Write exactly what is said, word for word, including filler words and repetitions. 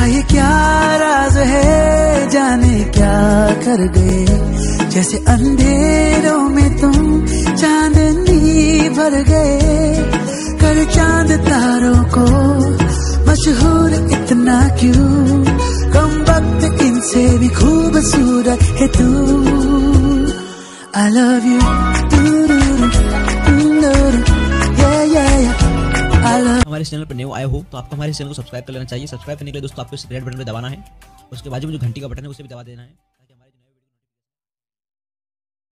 ये क्या राज है, जाने क्या कर गए, जैसे अंधेरों में तुम चांदनी भर गए। कर चांद तारों को मशहूर इतना क्यों, कम वक्त इनसे भी खूबसूरत है तू। I love you, yeah yeah yeah, I love। हमारे इस चैनल पर न्यू आए हो तो आपको हमारे चैनल को सब्सक्राइब कर लेना चाहिए। सब्सक्राइब करने के लिए दोस्तों आपको इस रेड बटन पे दबाना है, उसके बाजू में जो घंटी का बटन है उसे भी दबा देना है।